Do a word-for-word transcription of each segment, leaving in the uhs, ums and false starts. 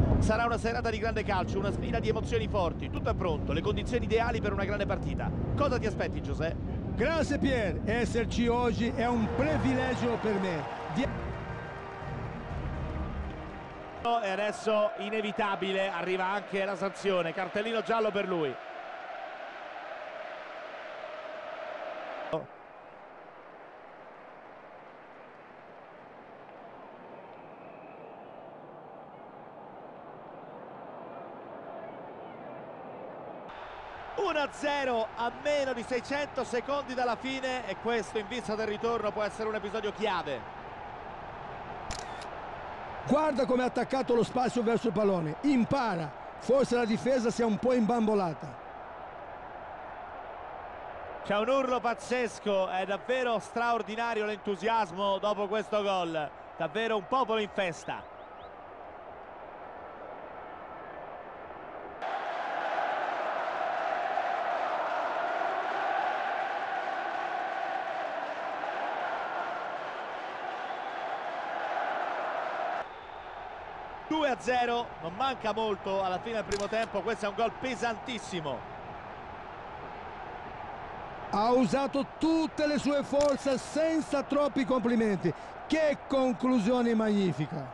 Sarà una serata di grande calcio, una sfida di emozioni forti. Tutto è pronto, le condizioni ideali per una grande partita. Cosa ti aspetti, Giuseppe? Grazie Pier, esserci oggi è un privilegio per me. Di... E adesso inevitabile arriva anche la sanzione, cartellino giallo per lui. uno a zero a meno di seicento secondi dalla fine, e questo in vista del ritorno può essere un episodio chiave. Guarda come ha attaccato lo spazio verso il pallone, impara, forse la difesa si è un po' imbambolata. C'è un urlo pazzesco, è davvero straordinario l'entusiasmo dopo questo gol, davvero un popolo in festa. due a zero, non manca molto alla fine del primo tempo, questo è un gol pesantissimo. Ha usato tutte le sue forze senza troppi complimenti. Che conclusione magnifica!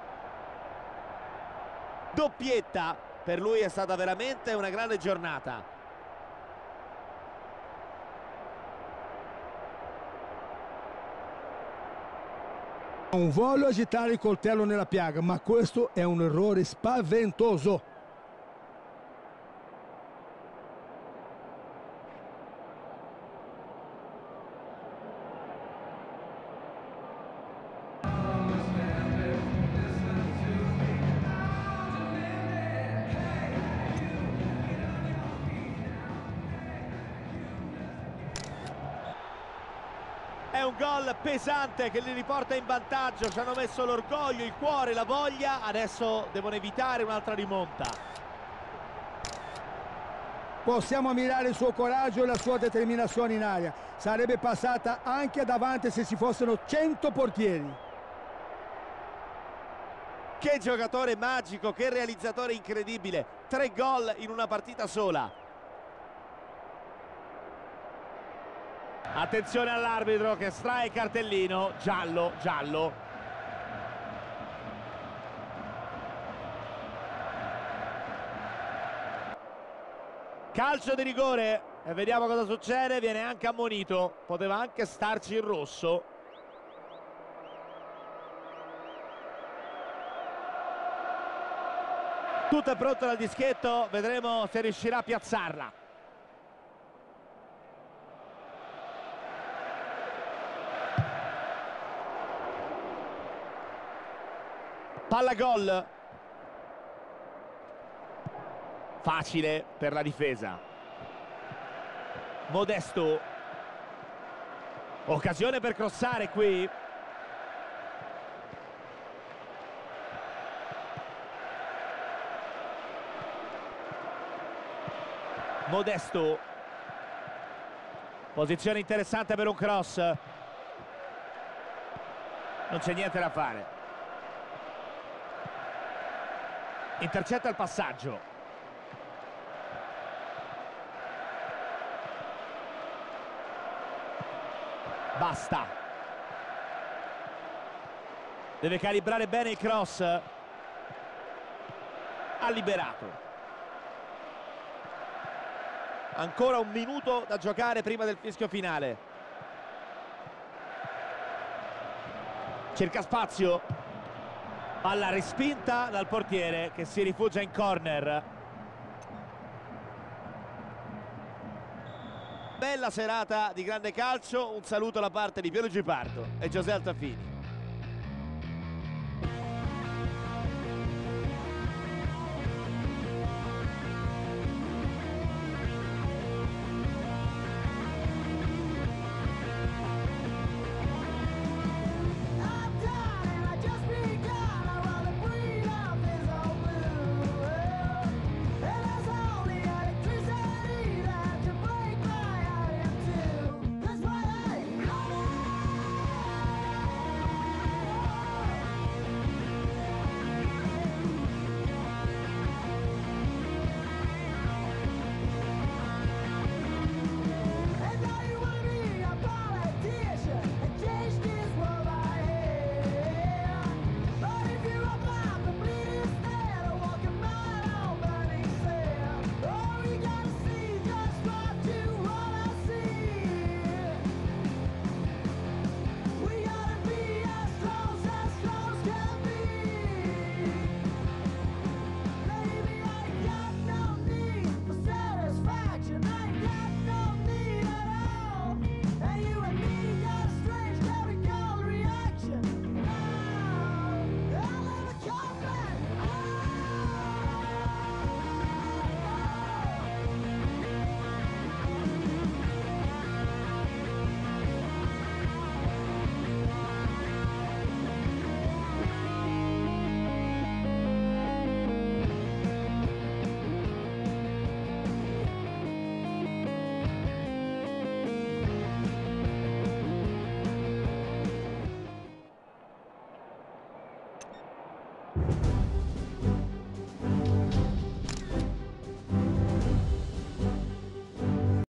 Doppietta, per lui è stata veramente una grande giornata. Non voglio agitare il coltello nella piaga, ma questo è un errore spaventoso. È un gol pesante che li riporta in vantaggio, ci hanno messo l'orgoglio, il cuore, la voglia, adesso devono evitare un'altra rimonta. Possiamo ammirare il suo coraggio e la sua determinazione in aria. Sarebbe passata anche davanti se ci fossero cento portieri. Che giocatore magico, che realizzatore incredibile, tre gol in una partita sola. Attenzione all'arbitro che estrae il cartellino, giallo, giallo. Calcio di rigore e vediamo cosa succede, viene anche ammonito, poteva anche starci il rosso. Tutto è pronto dal dischetto, vedremo se riuscirà a piazzarla. Palla gol. Facile per la difesa. Modesto. Occasione per crossare qui. Modesto. Posizione interessante per un cross. Non c'è niente da fare. Intercetta il passaggio. Basta. Deve calibrare bene il cross. Ha liberato. Ancora un minuto da giocare prima del fischio finale. Cerca spazio. Palla respinta dal portiere che si rifugia in corner. Bella serata di grande calcio, un saluto da parte di Piero Gipardo e Giuseppe Altafini.